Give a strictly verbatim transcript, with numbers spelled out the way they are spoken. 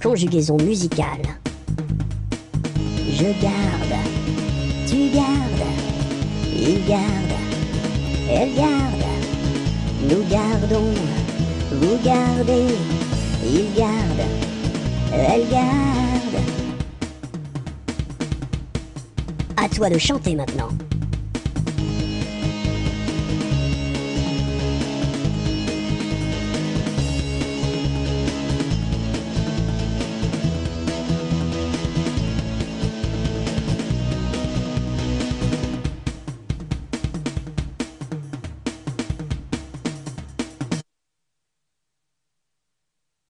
conjugaison musicale. Je garde, tu gardes, il garde, elle garde, nous gardons, vous gardez, il garde, elle garde. À toi de chanter maintenant.